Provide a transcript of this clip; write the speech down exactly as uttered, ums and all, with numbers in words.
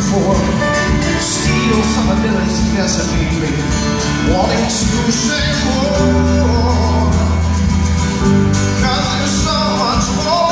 before. Steal some abilities desperately, wanting to say more. Cause there's so much more.